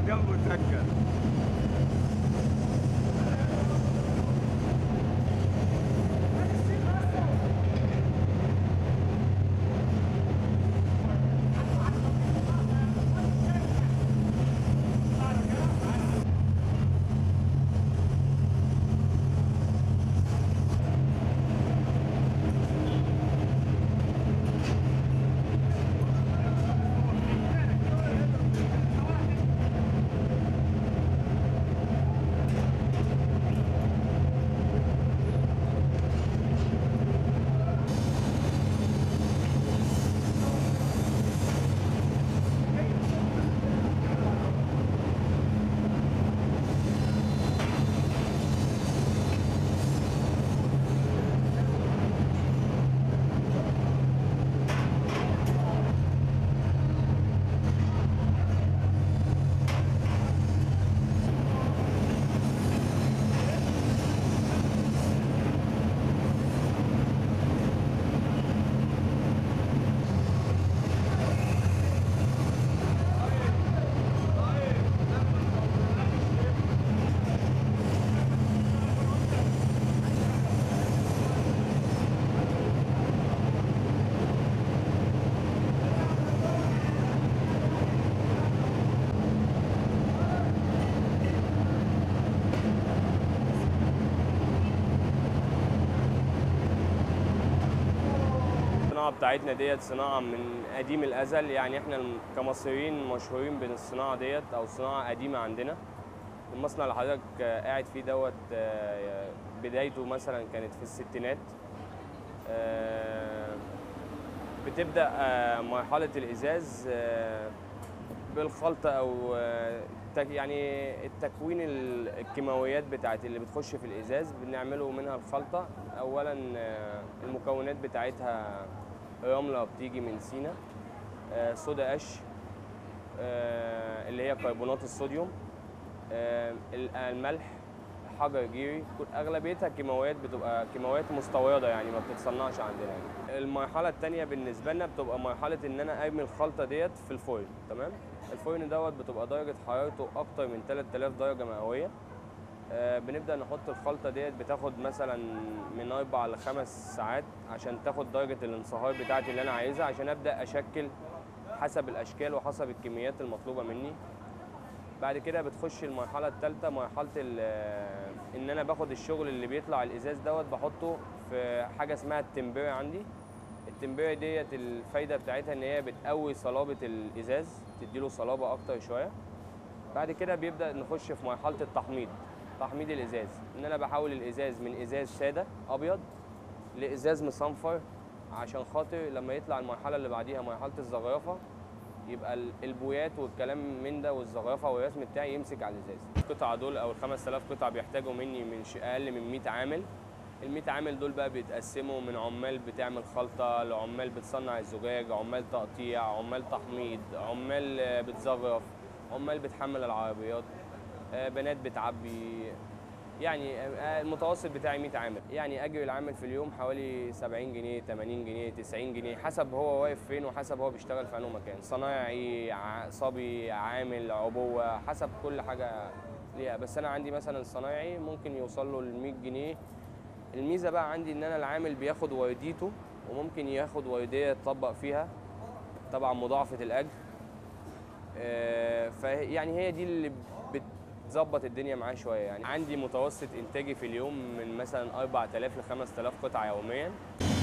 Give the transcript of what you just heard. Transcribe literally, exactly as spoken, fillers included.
جنبه تكه. الصناعة بتاعتنا ديت صناعة من قديم الأزل، يعني احنا كمصريين مشهورين بين الصناعة ديت أو صناعة قديمة عندنا. المصنع اللي حضرتك قاعد فيه دوت بدايته مثلا كانت في الستينات. بتبدأ مرحلة الإزاز بالخلطة أو يعني التكوين الكيماويات بتاعت اللي بتخش في الإزاز بنعمله منها الخلطة. أولا المكونات بتاعتها رملة بتيجي من سينا، صودا قش اللي هي كربونات الصوديوم، الملح، حجر جيري، اغلبيتها كيماويات بتبقى كيماويات مستورده يعني ما بتتصنعش عندنا يعني. المرحله الثانيه بالنسبه لنا بتبقى مرحله ان انا ارمي الخلطه ديت في الفرن. تمام. الفرن دوت بتبقى درجه حرارته اكتر من ثلاثة آلاف درجه مئويه. آه بنبدا نحط الخلطه ديت، بتاخد مثلا من اربع لخمس ساعات عشان تاخد درجه الانصهار بتاعتي اللي انا عايزها، عشان ابدا اشكل حسب الاشكال وحسب الكميات المطلوبه مني. بعد كده بتخش المرحله الثالثه، مرحله ان انا باخد الشغل اللي بيطلع الازاز دوت بحطه في حاجه اسمها التمبير عندي. التمبير ديت الفايده بتاعتها ان هي بتقوي صلابه الازاز، تديله صلابه اكتر شويه. بعد كده بيبدا نخش في مرحله التحميض، تحميض الازاز، ان انا بحول الازاز من ازاز ساده ابيض لازاز مصنفر، عشان خاطر لما يطلع المرحله اللي بعديها مرحله الزخرفه يبقى البويات والكلام من ده والزخرفه والرسم بتاعي يمسك على الازاز. القطعه دول او ال خمسة آلاف قطعه بيحتاجوا مني من اقل من مئة عامل. ال مئة عامل دول بقى بيتقسموا من عمال بتعمل خلطه، لعمال بتصنع الزجاج، عمال تقطيع، عمال تحميض، عمال بتزخرف، عمال بتحمل العربيات، بنات بتعبي. يعني المتوسط بتاعي مئة عامل، يعني اجر العامل في اليوم حوالي سبعين جنيه، ثمانين جنيه، تسعين جنيه، حسب هو واقف فين وحسب هو بيشتغل في انه مكان، صنايعي، صبي، عامل، عبوه، حسب كل حاجه ليها. بس انا عندي مثلا الصنايعي ممكن يوصل له ل مئة جنيه. الميزه بقى عندي ان انا العامل بياخد ورديته، وممكن ياخد ورديه يتطبق فيها، طبعا مضاعفه الاجر. فيعني هي دي اللي بتظبط الدنيا معاه شويه. يعني عندي متوسط انتاجي في اليوم من مثلا أربعة آلاف ل خمسة آلاف قطعه يوميا.